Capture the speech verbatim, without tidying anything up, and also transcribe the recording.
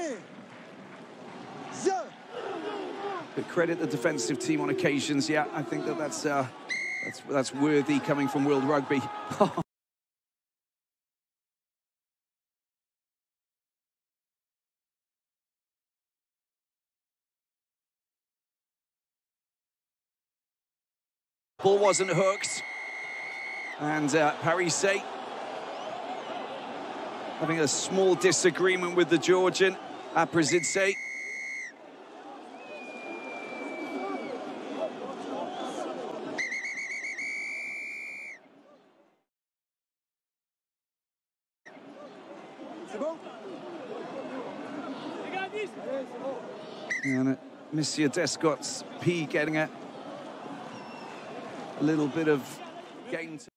But credit the defensive team on occasions. Yeah, I think that that's uh, that's that's worthy coming from World Rugby. Ball wasn't hooked, and uh, Parisse having a small disagreement with the Georgian, Aprasidze. And uh, Monsieur Descot's P getting a, a little bit of game.